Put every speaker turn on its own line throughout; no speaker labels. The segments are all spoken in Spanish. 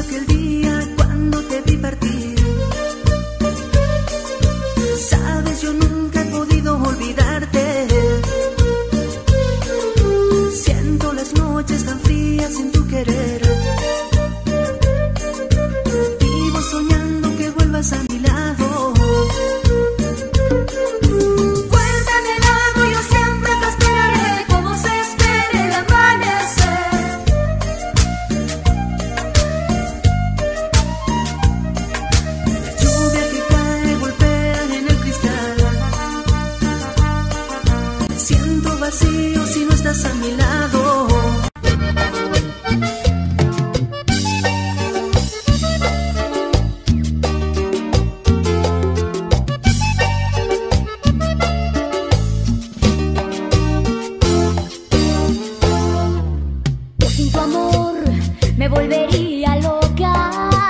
aquel día cuando te vi partir. Sabes, yo nunca he podido olvidarte. Siento las noches tan frías sin tu querer. Vivo soñando que vuelvas a mi lado. Vuelta de lado, yo siempre te esperaré como se espera el amanecer. La lluvia que cae golpea en el cristal. Me siento vacío si no estás a mi lado.
Sin tu amor me volvería loca.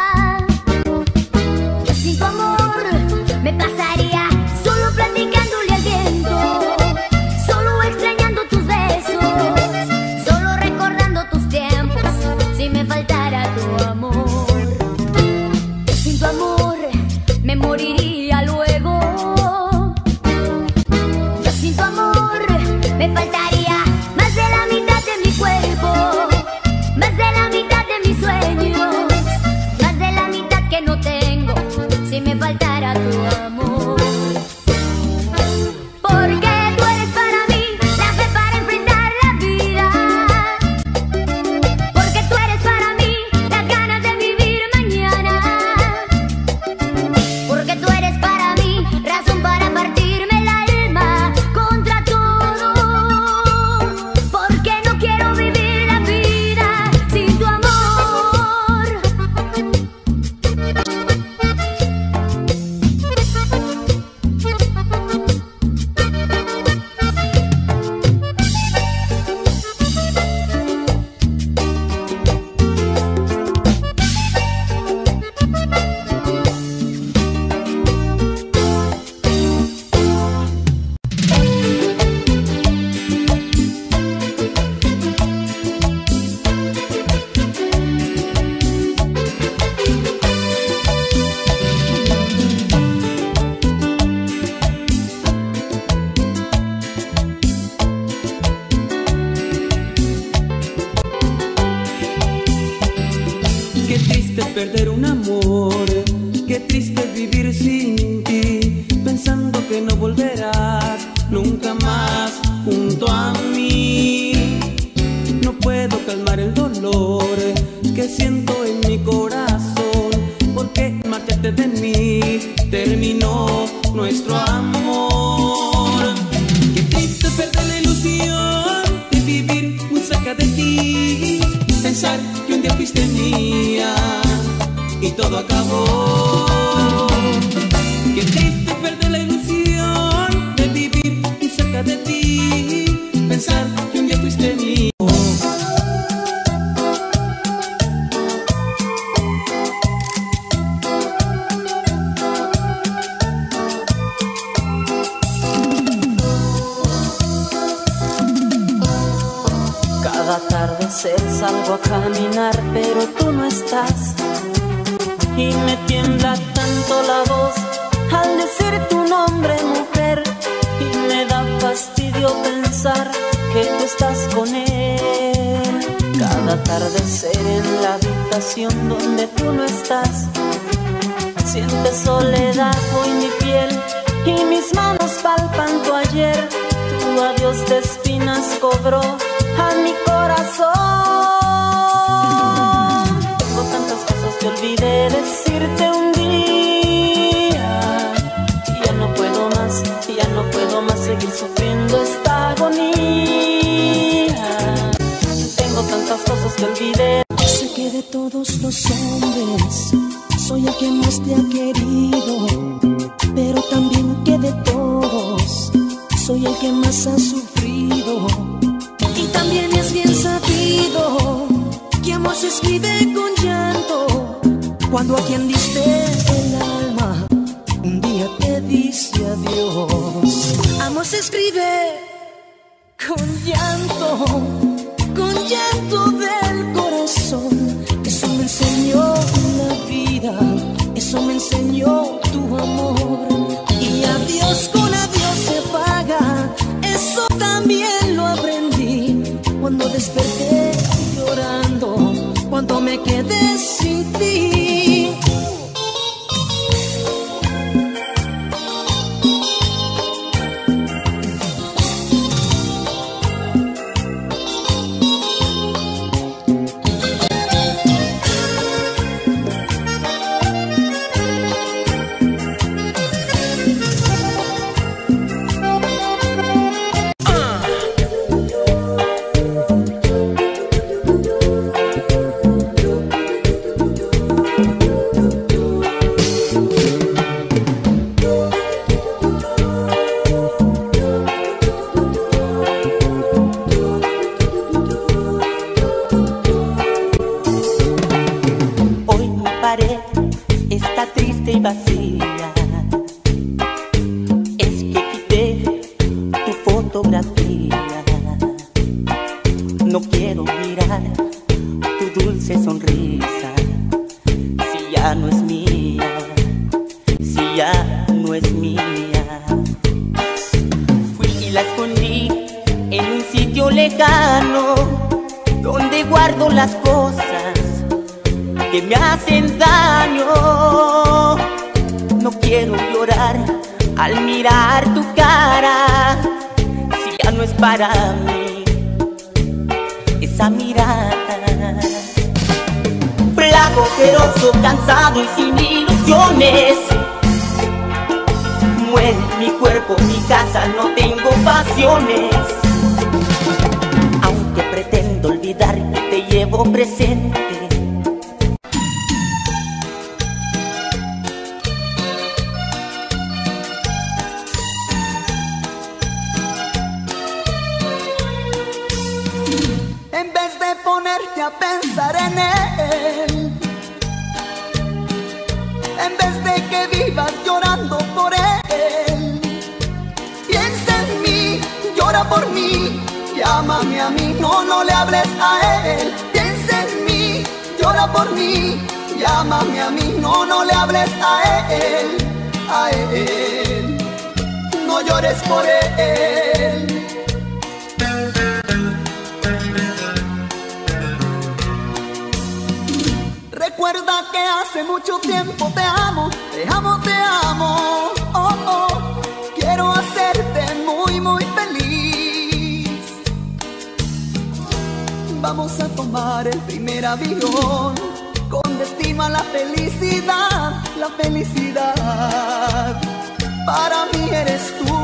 Sin tu amor me pasaría solo platicándole al viento, solo extrañando tus besos, solo recordando tus tiempos, si me faltara tu amor. Sin tu amor me moriría luego. Sin tu amor me faltaría más de la mitad de mi cuerpo, más de la mitad de mis sueños, más de la mitad que no tengo, si me faltara tu amor. Porque tú eres para mí la fe para enfrentar la vida. Porque tú eres para mí las ganas de vivir mañana. Porque tú eres para mí razón para partirme el alma contra todo. Porque no quiero vivir la vida sin tu amor.
Qué triste perder un amor, qué triste vivir sin ti, pensando que no volverás nunca más junto a mí. No puedo calmar el dolor que siento en mi corazón, porque marchaste de mí, terminó nuestro amor. Qué triste perder la ilusión de vivir muy cerca de ti, pensar que un día fuiste mía y todo acabó. Qué triste perder la ilusión de vivir muy cerca de ti, pensar que un día fuiste mía.
Cada atardecer salgo a caminar, pero tú no estás. Y me tiembla tanto la voz al decir tu nombre, mujer. Y me da fastidio pensar que tú estás con él. Cada atardecer en la habitación donde tú no estás, sientes soledad hoy mi piel y mis manos palpan tu ayer. Tu adiós de espinas cobró a mi corazón. Tengo tantas cosas que olvidé decirte un día, y ya no puedo más seguir sufriendo esta agonía. Tengo tantas cosas que olvidé.
Sé que de todos los hombres soy el que más te ha querido, pero también que de todos soy el que más ha sufrido. Y también es bien sabido que amor se escribe con llanto. Cuando a quien diste el alma un día te dice adiós. Amor se escribe con llanto del corazón. Eso me enseñó
cuando me quedé sin ti.
Está triste y vacía. Es que quité tu fotografía. No quiero mirar tu dulce sonrisa. Si ya no es mía, si ya no es mía. Fui y la escondí en un sitio lejano, donde guardo las cosas que me hacen daño. No quiero llorar al mirar tu cara, si ya no es para mí esa mirada. Flaco, ojeroso, cansado y sin ilusiones. Muere mi cuerpo, mi casa, no tengo pasiones. Aunque pretendo olvidar que te llevo presente,
ponerte a pensar en él, en vez de que vivas llorando por él. Piensa en mí, llora por mí, llámame a mí, no le hables a él. Piensa en mí, llora por mí, llámame a mí, no le hables a él, a él. No llores por él. Recuerda que hace mucho tiempo te amo, te amo, te amo. Oh, oh, quiero hacerte muy, muy feliz. Vamos a tomar el primer avión con destino a la felicidad, la felicidad. Para mí eres tú.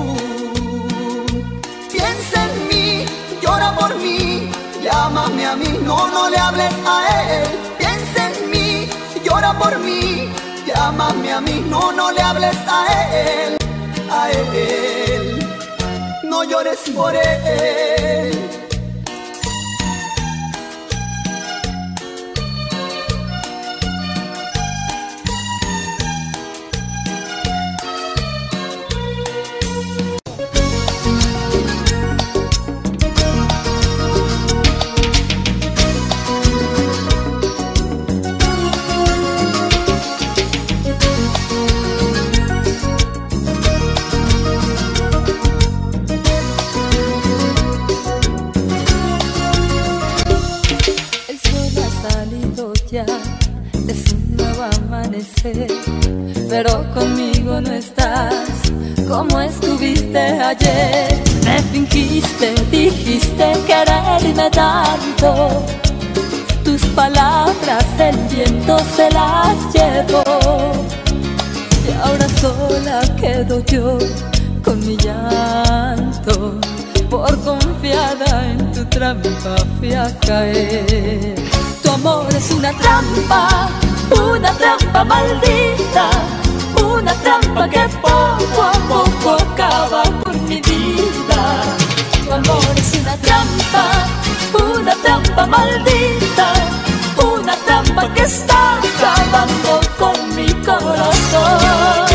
Piensa en mí, llora por mí, llámame a mí, no le hables a él. Llora por mí, llámame a mí, no le hables a él, a él. No llores por él.
Es un nuevo amanecer, pero conmigo no estás como estuviste ayer. Me fingiste, dijiste quererme tanto. Tus palabras el viento se las llevó, y ahora sola quedo yo con mi llanto. Por confiada en tu trampa fui a caer. Tu amor es una trampa maldita, una trampa que poco a poco acaba con mi vida. Tu amor es una trampa maldita, una trampa que está acabando con mi corazón.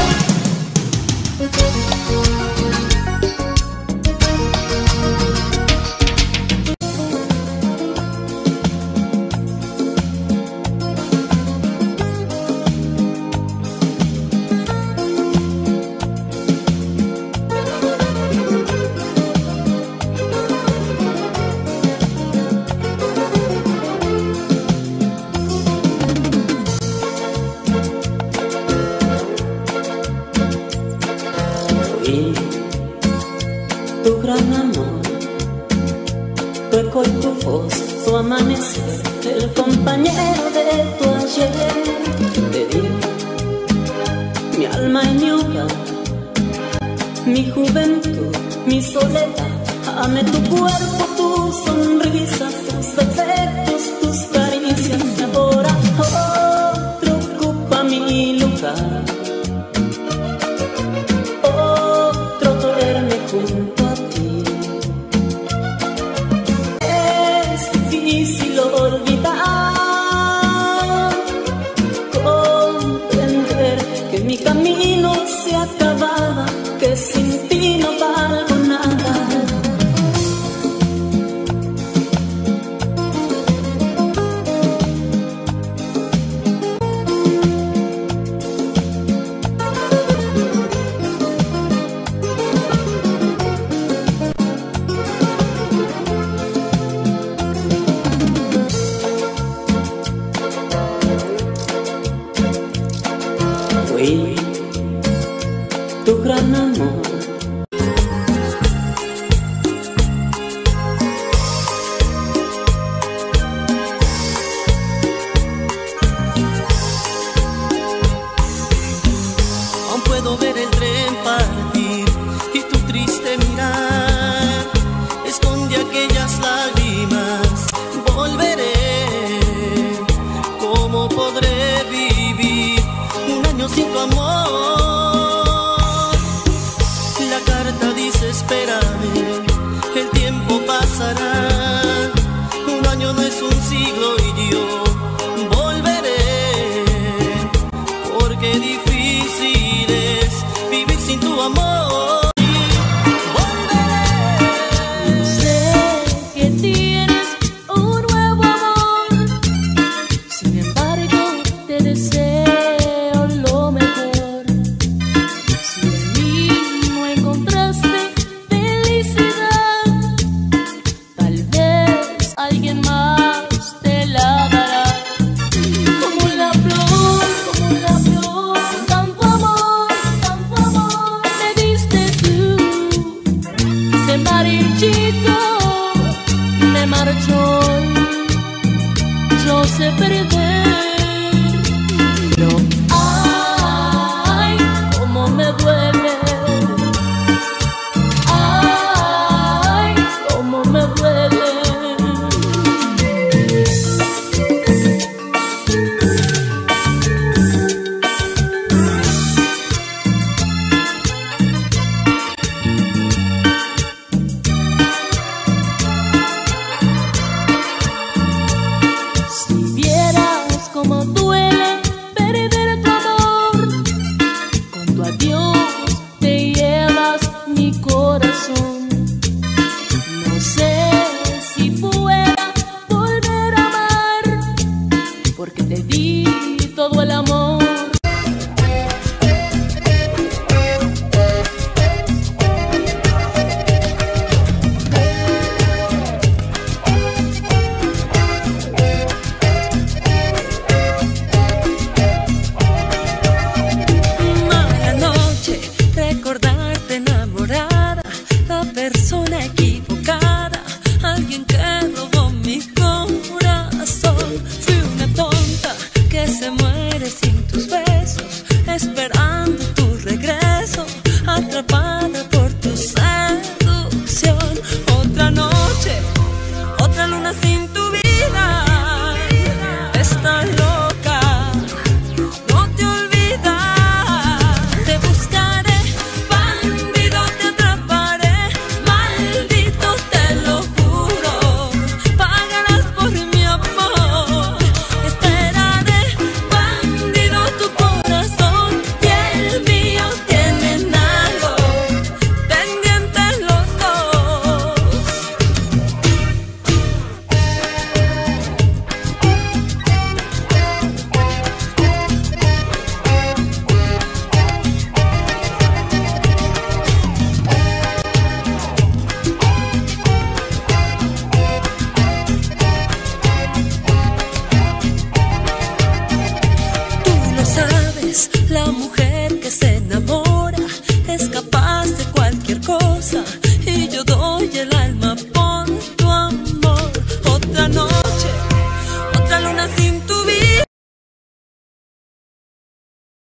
compañero de tu ayer. Te di mi alma y mi hogar, mi juventud, mi soledad. Amé tu cuerpo, tu sonrisa, tus defectos, tus caricias. Y ahora otro ocupa mi lugar, otro duerme junto a ti. Es difícil olvidar, comprender que mi camino se acababa, que sin ti no valgo nada. Fui tu gran amor.
Aún puedo ver el tren partir y tu triste mirar esconde aquellas lágrimas. Volveré, ¿cómo podré vivir un año sin tu amor? La carta dice espérame, el tiempo pasará. Un año no es un siglo y yo volveré, porque difícil es vivir sin tu amor.
Sé que tienes un nuevo amor, sin embargo te deseo lo mejor. Si en mí no encontraste felicidad, tal vez alguien más te la dará. Como la flor, tanto amor me diste tú. Se marchito, me marchó, yo sé perder. Pero ay, cómo me duele, ay, cómo me duele. Si vieras cómo duele perder tu amor, con tu adiós te llevas mi corazón. No sé si pueda volver a amar, porque te di todo el amor.
Mala noche, recordarte enamorada, la persona equivocada, alguien que robó mi corazón. Fui una tonta que se muere sin tus besos, esperando tu regreso, atrapada por tu seducción. Otra noche, otra luna sin tu vida, estás loca, no te olvidas. Te buscaré, bandido, te atraparé, maldito, te lo juro, pagarás por mi amor. Esperaré, bandido, tu corazón y el mío tienen algo pendientes los dos. Tú lo sabes, la mujer